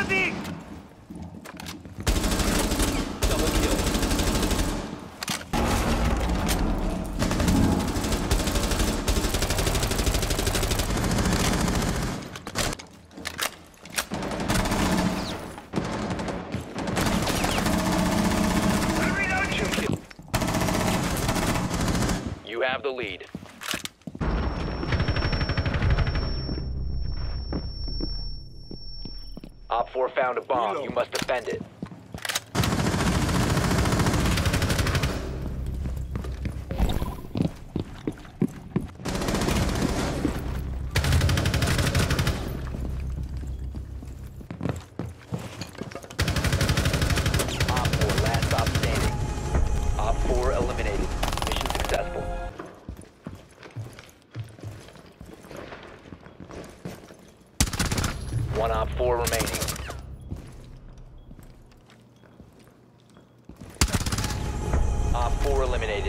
Double kill. You have the lead. Op 4 found a bomb. You must defend it. Op 4, last stop standing. Op 4 eliminated. Mission successful. One Op 4 remaining. Op 4 eliminated.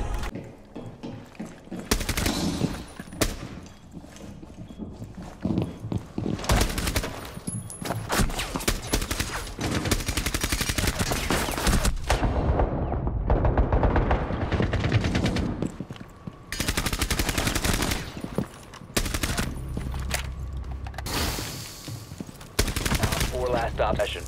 Op 4 last stop session.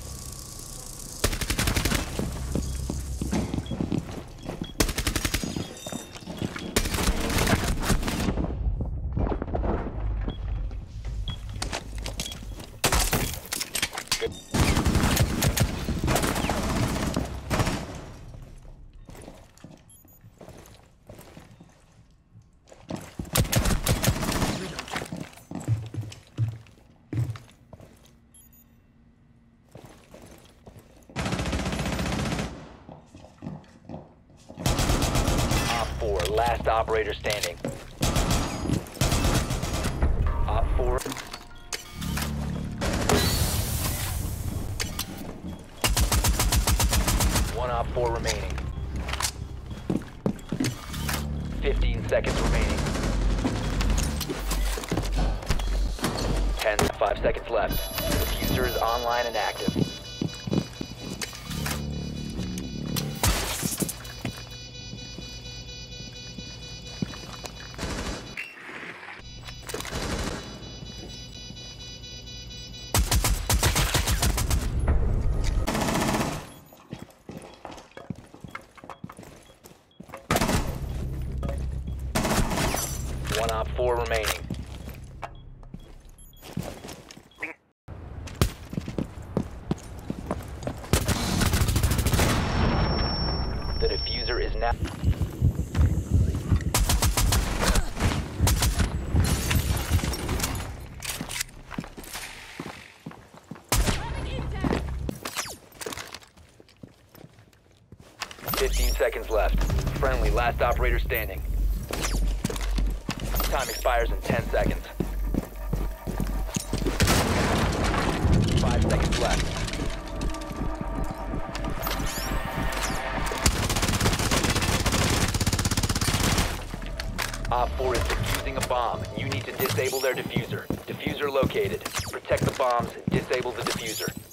Op 4, last operator standing. Op 4. One Op 4 remaining. 15 seconds remaining. 5 seconds left. The diffuser is online and active. One Op 4 remaining. The diffuser is now... "15 seconds left. Friendly, last operator standing. Time expires in 10 seconds. 5 seconds left. Op 4 is defusing a bomb. You need to disable their diffuser. Diffuser located. Protect the bombs. Disable the diffuser.